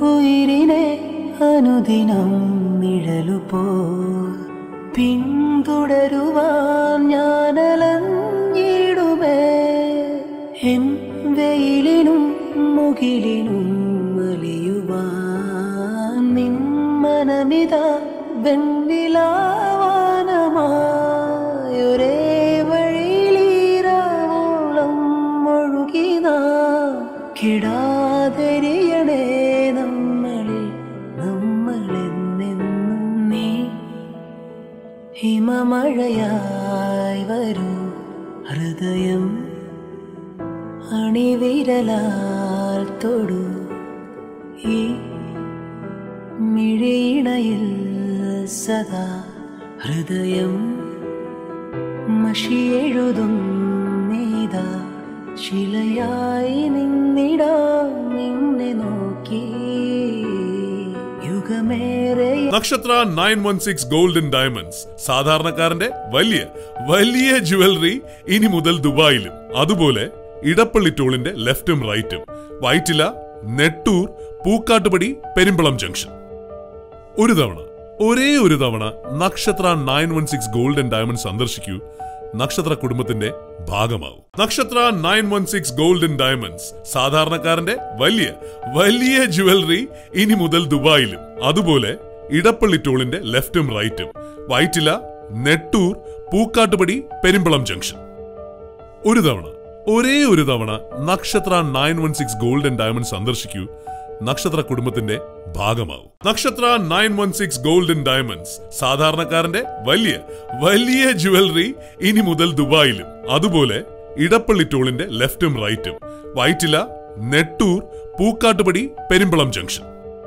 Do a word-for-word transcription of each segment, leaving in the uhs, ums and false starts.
ഉയിരിനെ അനുദിനം നിഴലുപോ പിന്തുടരുവാൻ ഞാനലഞ്ഞിടുമേ എൻ വെയിലിനും മുകിലിനും വലിയുവാൻ നിൻ മനമിതാ വെണ്ണിലാവാനമായൊരേ വഴിയിലീരാവോളം ഒഴുകിനാ കിടാതെരിയണേ നമ്മളിൽ നമ്മളെന്നെന്നും നീ ഹിമമഴയായി വരൂ ഹൃദയം അണിവിരലാൽ തൊടു ഈ മിഴിയിണയിൽ സദാ ഹൃദയം മഷിയെഴുതും നീതാ ശിലയായി നിന്നിടാം നിന്നെ നോക്കി യുഗമേറെ. Nakshatra nine one six Golden Diamonds സാധാരണക്കാരന്റെ വലിയ വലിയ ജുവലറി ഇനി മുതൽ ദുബായിലും. അതുപോലെ ഇടപ്പള്ളി ടോളിന്റെ ലെഫ്റ്റും റൈറ്റും, വൈറ്റില, നെട്ടൂർ, പൂക്കാട്ടുപടി, പെരുമ്പളം ജംഗ്ഷൻ. ഒരു തവണ ഒരേ ഒരു തവണ Nakshatra nine one six Golden Diamond സന്ദർശിക്കൂ. നക്ഷത്ര കുടുംബത്തിന്റെ ഭാഗമാവും. Nakshatra nine one six Golden Diamonds സാധാരണക്കാരന്റെ വലിയ വലിയ ജുവലറി ഇനി മുതൽ ദുബായിലും. അതുപോലെ ഇടപ്പള്ളി ടോളിന്റെ ലെഫ്റ്റും റൈറ്റും, വൈറ്റില, നെട്ടൂർ, പൂക്കാട്ടുപടി, പെരുമ്പളം ജംഗ്ഷൻ. ഒരു തവണ ഒരേ ഒരു തവണ Nakshatra nine one six Golden Diamond സന്ദർശിക്കൂ. നക്ഷത്ര കുടുംബത്തിന്റെ ഭാഗമാവും. Nakshatra nine one six Golden Diamonds സാധാരണക്കാരന്റെ വലിയ വലിയ ജുവലറി ഇനി മുതൽ ദുബായിലും. അതുപോലെ ഇടപ്പള്ളി ടോളിന്റെ ലെഫ്റ്റും റൈറ്റും, വൈറ്റില, നെട്ടൂർ, പൂക്കാട്ടുപടി, പെരുമ്പളം ജംഗ്ഷൻ.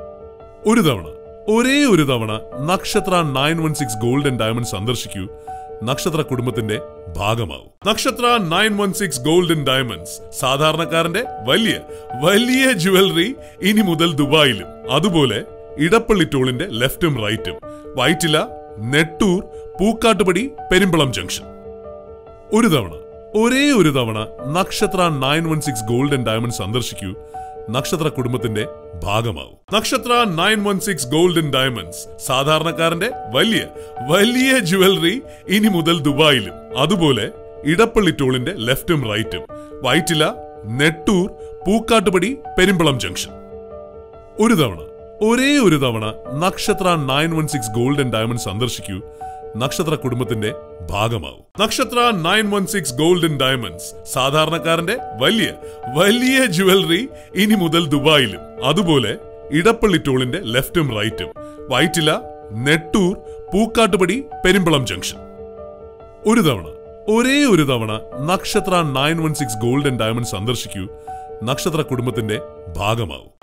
ഒരു തവണ ഒരേ ഒരു തവണ Nakshatra nine one six Golden Diamond സന്ദർശിക്കൂ. നക്ഷത്ര കുടുംബത്തിന്റെ ഭാഗമാവും. Nakshatra nine one six Golden Diamonds സാധാരണക്കാരന്റെ വലിയ വലിയ ജുവലറി ഇനി മുതൽ ദുബായിലും. അതുപോലെ ഇടപ്പള്ളി ടോളിന്റെ ലെഫ്റ്റും റൈറ്റും, വൈറ്റില, നെട്ടൂർ, പൂക്കാട്ടുപടി, പെരുമ്പളം ജംഗ്ഷൻ. ഒരു തവണ ഒരേ ഒരു തവണ Nakshatra nine one six Golden Diamond സന്ദർശിക്കൂ. നക്ഷത്ര കുടുംബത്തിന്റെ ഭാഗമാവും. Nakshatra nine one six Golden Diamonds സാധാരണക്കാരന്റെ വലിയ വലിയ ജുവലറി ഇനി മുതൽ ദുബായിലും. അതുപോലെ ഇടപ്പള്ളി ടോളിന്റെ ലെഫ്റ്റും റൈറ്റും, വൈറ്റില, നെട്ടൂർ, പൂക്കാട്ടുപടി, പെരുമ്പളം ജംഗ്ഷൻ. ഒരു തവണ ഒരേ ഒരു തവണ Nakshatra nine one six Golden Diamond സന്ദർശിക്കൂ. നക്ഷത്ര കുടുംബത്തിന്റെ ഭാഗമാവും. Nakshatra nine one six Golden Diamonds സാധാരണക്കാരന്റെ വലിയ വലിയ ജുവലറി ഇനി മുതൽ ദുബായിലും. അതുപോലെ ഇടപ്പള്ളി ടോളിന്റെ ലെഫ്റ്റും റൈറ്റും, വൈറ്റില, നെട്ടൂർ, പൂക്കാട്ടുപടി, പെരുമ്പളം ജംഗ്ഷൻ. ഒരു തവണ ഒരേ ഒരു തവണ Nakshatra nine one six Golden Diamond സന്ദർശിക്കൂ. നക്ഷത്ര കുടുംബത്തിന്റെ ഭാഗമാവും.